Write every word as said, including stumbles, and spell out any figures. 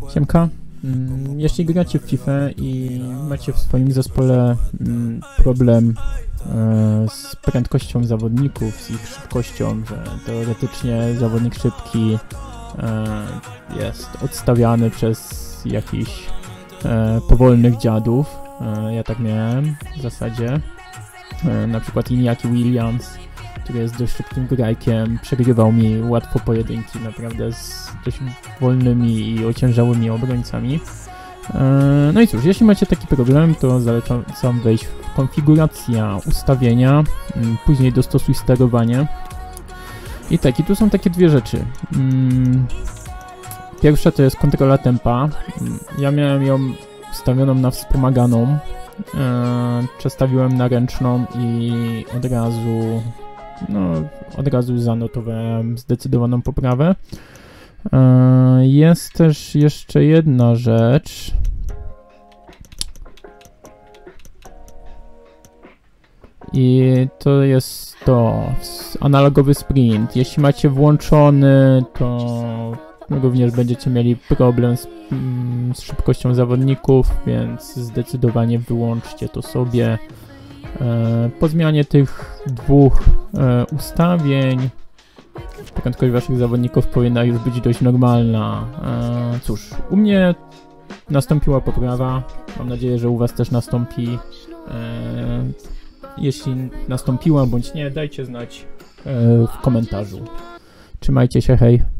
Siemka. Mm, Jeśli gracie w FIFA i macie w swoim zespole mm, problem e, z prędkością zawodników, z ich szybkością, że teoretycznie zawodnik szybki e, jest odstawiany przez jakichś e, powolnych dziadów. E, ja tak miałem w zasadzie. E, na przykład Iñaki Williams, który jest dość szybkim grajkiem, przegrywał mi łatwo pojedynki naprawdę z dość wolnymi i ociężałymi obrońcami. No i cóż, jeśli macie taki problem, to zalecam wejść w konfiguracja, ustawienia, później dostosuj sterowanie. I tak, i tu są takie dwie rzeczy. Pierwsza to jest kontrola tempa. Ja miałem ją ustawioną na wspomaganą, przestawiłem na ręczną i od razu No, od razu zanotowałem zdecydowaną poprawę. Jest też jeszcze jedna rzecz. I to jest to, analogowy sprint. Jeśli macie włączony, to również będziecie mieli problem z, z szybkością zawodników, więc zdecydowanie wyłączcie to sobie. Po zmianie tych dwóch e, ustawień prędkość waszych zawodników powinna już być dość normalna. E, cóż, u mnie nastąpiła poprawa. Mam nadzieję, że u was też nastąpi. E, jeśli nastąpiła bądź nie, dajcie znać e, w komentarzu. Trzymajcie się, hej.